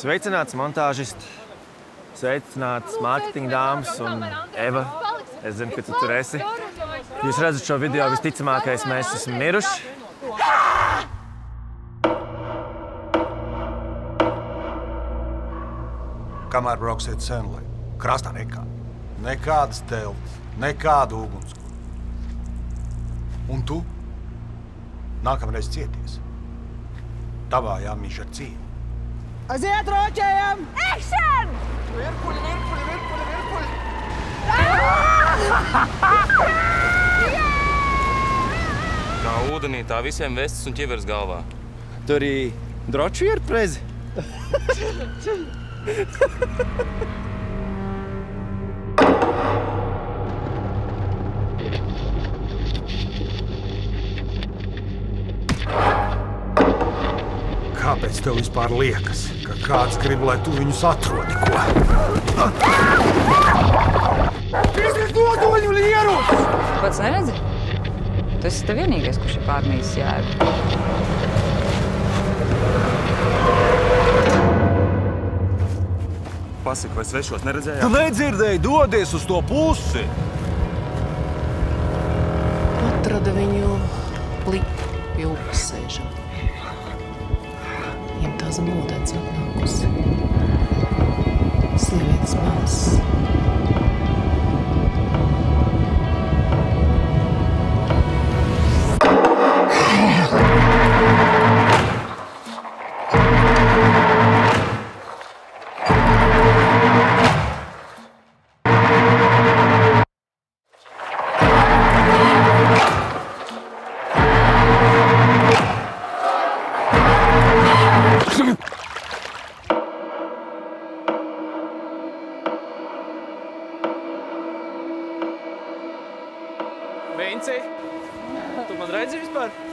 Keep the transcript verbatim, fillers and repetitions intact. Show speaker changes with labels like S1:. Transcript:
S1: Sveicināts montāžisti, sveicināts mārketinga dāmas un Eva. Es zinu, ka tu tur esi. Jūs redzat šo video, visticamākais mēs esam miruši.
S2: Kamēr brauksiet Senlai, krastā nekā. Nekādas teltis, nekādu ugunskura. Un tu nākamreiz cieties. Tavā jāmīž ar cīņu.
S3: Aiziet, roķējam!
S4: Action!
S3: Virpuļi, virpuļi, virpuļi, virpuļi!
S5: Kā ūdenī, tā visiem vestas un ķivers galvā.
S1: Tu arī droču ir prezi?
S2: Kāpēc tev vispār liekas, ka kāds grib, lai tu viņus atrodi, ko?
S3: Visas dodoņu lierus!
S4: Pats neredzi? Tu esi te vienīgais, kurš ir pārmīsis jēgu.
S5: Pasaka, vai svešos
S2: Tu
S5: neredzējāt?
S2: nedzirdēji, dodies uz to pusi!
S6: Atrada viņu pliku pie upes sēžam. Viņam tā zem ūdens atnākusi. Sievietes balss.
S1: Vinci, tu man redzi vispār?